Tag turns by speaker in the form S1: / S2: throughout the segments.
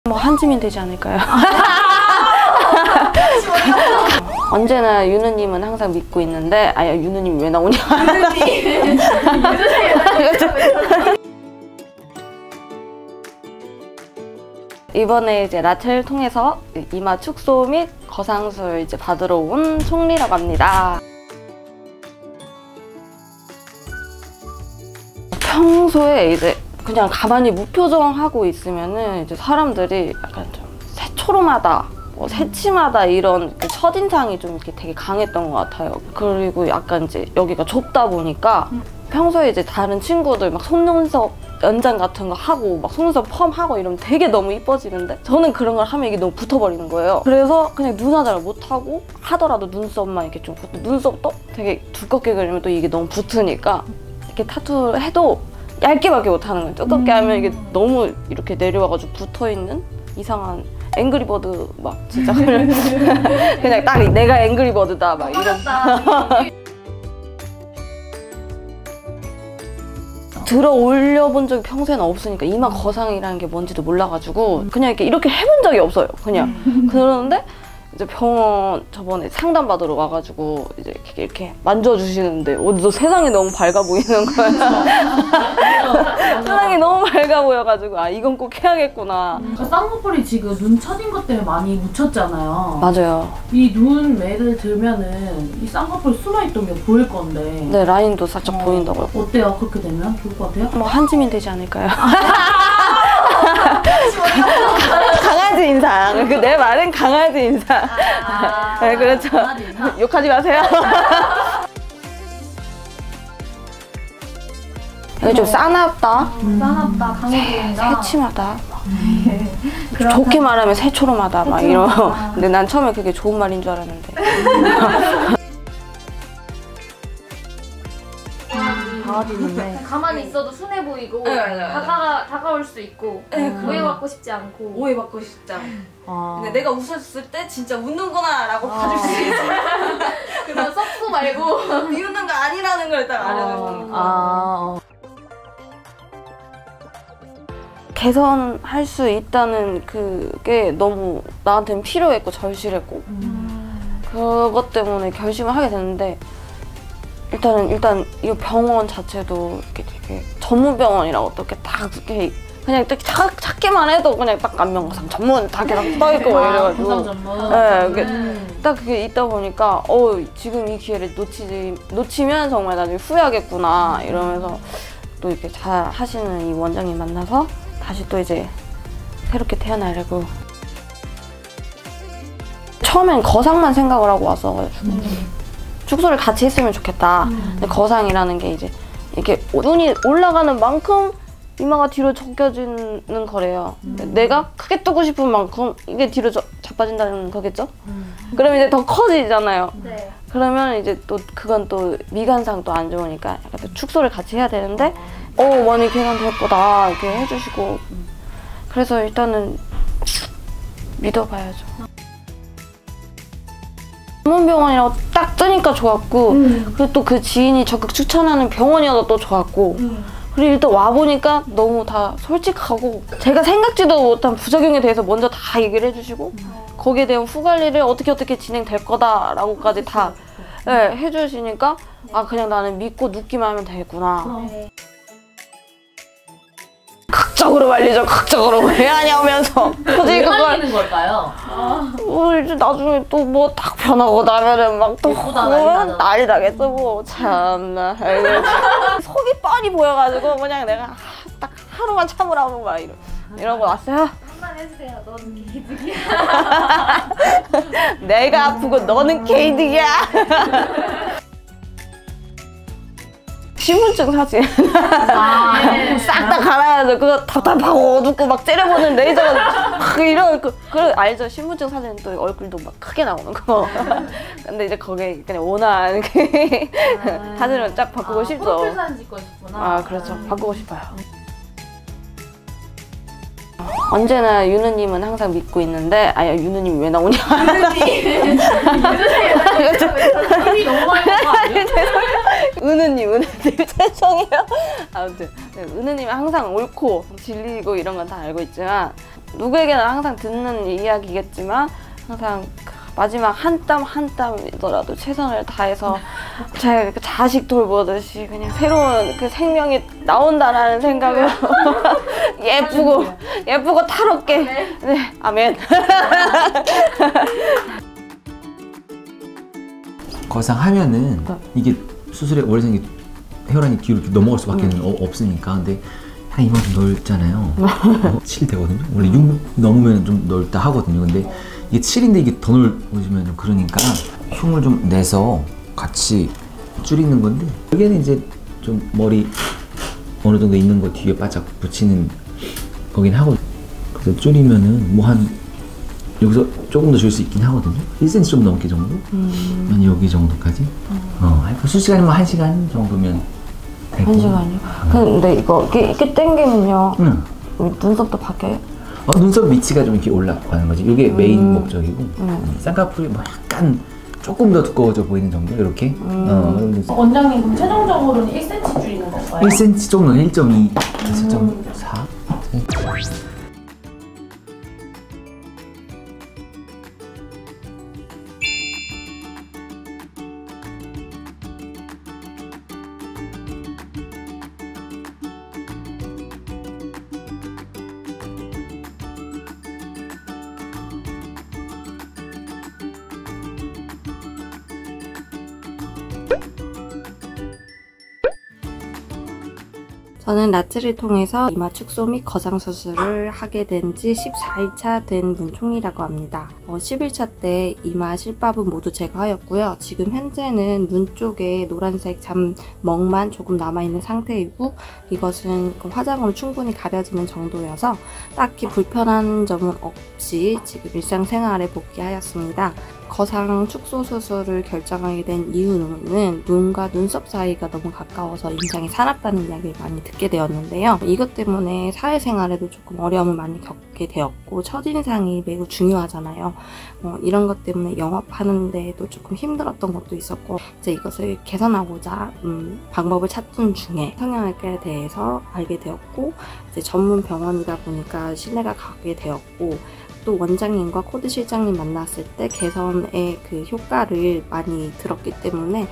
S1: 뭐 한쯤이 되지 않을까요? 언제나 윤우님은 항상 믿고 있는데, 아야 윤우님 왜 나오냐? 이번에 이제 라텔을 통해서 이마 축소 및 거상술 이제 받으러 온 총리라고 합니다. 평소에 이제 그냥 가만히 무표정하고 있으면은 이제 사람들이 약간 좀 새초롬하다, 뭐 새침하다 이런 그 첫인상이 좀 이렇게 되게 강했던 것 같아요. 그리고 약간 이제 여기가 좁다 보니까 평소에 이제 다른 친구들 막 속눈썹 연장 같은 거 하고 막 속눈썹 펌하고 이러면 되게 너무 이뻐지는데 저는 그런 걸 하면 이게 너무 붙어버리는 거예요. 그래서 그냥 눈 화장을 못하고 하더라도 눈썹만 이렇게 좀 눈썹도 되게 두껍게 그리면 또 이게 너무 붙으니까 이렇게 타투를 해도 얇게밖에 못하는 거예요. 두껍게 하면 이게 너무 이렇게 내려와가지고 붙어있는 이상한 앵그리버드 막 진짜 그냥 딱 내가 앵그리버드다 막 이런. 들어 올려본 적이 평소에는 없으니까 이마 거상이라는 게 뭔지도 몰라가지고 그냥 이렇게 해본 적이 없어요. 그냥 그러는데 이제 병원 저번에 상담 받으러 와가지고 이제 이렇게 만져주시는데 어디서 세상이 너무 밝아 보이는 거야. 세상이 너무 밝아 보여가지고 아 이건 꼭 해야겠구나.
S2: 쌍꺼풀이 지금 눈 처진 것 때문에 많이 묻혔잖아요.
S1: 맞아요.
S2: 이 눈 매를 들면은 이 쌍꺼풀 숨어있던 게 보일 건데.
S1: 네, 라인도 살짝 보인다고요.
S2: 어때요? 그렇게 되면? 좋을 것 같아요?
S1: 뭐 한쯤이 되지 않을까요? 강아지 인상. 내 말은 강아지 인상. 네, 그렇죠.
S2: 강아지 인상?
S1: 욕하지 마세요. 이게 좀 싸납다.
S3: 싸납다, 강해 보인다.
S1: 새침하다. 좋게 말하면 새초롬하다. 막 이런. 근데 난 처음에 그게 좋은 말인 줄 알았는데.
S3: 강아지 있네. 가만히 있어도 순해 보이고 다가올 수 있고 오해받고 싶지 않고.
S1: 오해받고 싶지 않고. 근데 내가 웃었을 때 진짜 웃는구나 라고 봐줄 수 있어.
S3: 그냥 썩소 말고
S1: 비웃는 거 아니라는 걸 딱 알아듣는. 개선할 수 있다는 그게 너무 나한테는 필요했고 절실했고 그것 때문에 결심을 하게 됐는데 일단 이 병원 자체도 이렇게 되게 전문 병원이라고 또 이렇게 딱 이렇게 그냥 딱 찾기만 해도 그냥 딱 안면거상 전문 다 이렇게 써 있고 막 이래가지고
S2: 거상 전문.
S1: 네, 딱 그게 있다 보니까 지금 이 기회를 놓치면 정말 나중에 후회하겠구나 이러면서 또 이렇게 잘 하시는 이 원장님 만나서 다시 또 이제 새롭게 태어나려고. 처음엔 거상만 생각을 하고 왔어가지고 축소를 같이 했으면 좋겠다. 근데 거상이라는 게 이제 이렇게 눈이 올라가는 만큼 이마가 뒤로 접혀지는 거래요. 내가 크게 뜨고 싶은 만큼 이게 뒤로 자빠진다는 거겠죠? 그러면 이제 더 커지잖아요.
S3: 네.
S1: 그러면 이제 또 그건 또 미간상 또 안 좋으니까 약간 또 축소를 같이 해야 되는데 많이 개선됐구나 이렇게 해주시고 그래서 일단은 믿어봐야죠. 전문병원이라고 딱 뜨니까 좋았고 그리고 또 그 지인이 적극 추천하는 병원이어서 또 좋았고 그리고 일단 와보니까 너무 다 솔직하고 제가 생각지도 못한 부작용에 대해서 먼저 다 얘기를 해주시고 거기에 대한 후관리를 어떻게 진행될 거다라고까지 다 해주시니까 아 그냥 나는 믿고 눕기만 하면 되겠구나. 극적으로 말리죠. 극적으로 왜 하냐면서 굳이
S2: 왜
S1: 그걸
S2: 말리는 걸까요?
S1: 이제 나중에 또 뭐 딱 변하고 나면은 막 또 난리 나겠어 뭐 참나. 속이 뻔히 보여가지고 그냥 내가 딱 하루만 참으라고 막 이러고 왔어요.
S3: 한번 해주세요. 너는 개득이야.
S1: 내가 아프고 너는 개이득이야. 신분증 사진 싹 다 갈아야죠. 그거 답답하고 어둡고 막 째려보는 레이저가 막 이런 그 알죠? 신분증 사진 또 얼굴도 막 크게 나오는 거. 근데 이제 거기에 그냥 원한 사진을 쫙 바꾸고 싶죠.
S2: 프로필 사진 찍고 싶구나.
S1: 그렇죠. 바꾸고 싶어요. 언제나 윤우님은 항상 믿고 있는데 아야 윤우님 왜 나오냐?
S2: 힘이 너무 많이 나는 거 아니에요?
S1: 은우님 죄송해요. 아무튼 은우님이 항상 옳고 진리고 이런 건 다 알고 있지만 누구에게나 항상 듣는 이야기겠지만 항상 마지막 한 땀 한 땀이더라도 최선을 다해서 제 자식 돌보듯이 그냥 새로운 그 생명이 나온다라는 생각으로 예쁘고 탈없게 네, 아멘.
S4: 거상하면은 이게 수술에 오래 생긴 혈관이 뒤로 이렇게 넘어갈 수밖에 없으니까. 근데 한 이만큼 넓잖아요. 7 되거든요. 원래 6 넘으면 좀 넓다 하거든요. 근데 이게 7인데 이게 더 넓어지면 좀 그러니까 흉을 좀 내서 같이 줄이는 건데, 여기는 이제 좀 머리 어느 정도 있는 거 뒤에 바짝 붙이는 거긴 하거든요. 그래서 줄이면은 뭐 한 여기서 조금 더 줄 수 있긴 하거든요. 1cm 좀 넘게 정도? 한 여기 정도까지? 수시간이 뭐 1시간 정도면 되고.
S1: 1시간이요? 근데 이렇게 당기면요. 눈썹도 바뀌어요?
S4: 눈썹 위치가 좀 이렇게 올라가는 거지. 이게 메인 목적이고. 쌍꺼풀이 뭐 약간 조금 더 두꺼워져 보이는 정도? 이렇게.
S2: 원장님 그럼 최종적으로는 1cm 줄이는 건가요?
S4: 1cm 정도는 1.2, 1.4.
S1: 저는 라츠를 통해서 이마 축소 및 거상 수술을 하게 된 지 14일차 된 문총이라고 합니다. 10일차 때 이마 실밥은 모두 제거하였고요. 지금 현재는 눈 쪽에 노란색 잠멍만 조금 남아있는 상태이고, 이것은 화장으로 충분히 가려지는 정도여서 딱히 불편한 점은 없이 지금 일상생활에 복귀하였습니다. 거상 축소 수술을 결정하게 된 이유는 눈과 눈썹 사이가 너무 가까워서 인상이 사납다는 이야기를 많이 듣게 되었는데요. 이것 때문에 사회생활에도 조금 어려움을 많이 겪게 되었고, 첫인상이 매우 중요하잖아요. 이런 것 때문에 영업하는 데에도 조금 힘들었던 것도 있었고, 이제 이것을 개선하고자 방법을 찾던 중에 성형외과에 대해서 알게 되었고, 이제 전문 병원이다 보니까 신뢰가 가게 되었고, 또 원장님과 코드 실장님 만났을 때 개선의 그 효과를 많이 들었기 때문에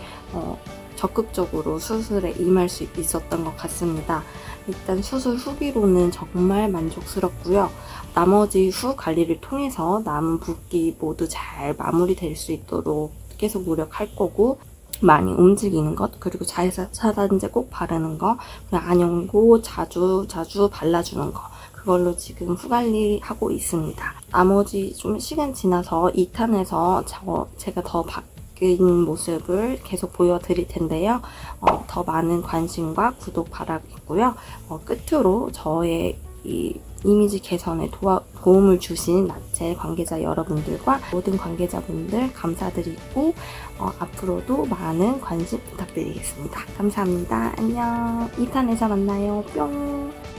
S1: 적극적으로 수술에 임할 수 있었던 것 같습니다. 일단 수술 후기로는 정말 만족스럽고요. 나머지 후 관리를 통해서 남은 붓기 모두 잘 마무리될 수 있도록 계속 노력할 거고, 많이 움직이는 것, 그리고 자외선 차단제 꼭 바르는 거, 그리고 안연고 자주 발라주는 거, 그걸로 지금 후관리하고 있습니다. 나머지 좀 시간 지나서 2탄에서 제가 더 바뀐 모습을 계속 보여드릴 텐데요. 더 많은 관심과 구독 바라겠고요. 끝으로 저의 이 이미지 개선에 도움을 주신 라체 관계자 여러분들과 모든 관계자분들 감사드리고, 앞으로도 많은 관심 부탁드리겠습니다. 감사합니다. 안녕. 2탄에서 만나요. 뿅.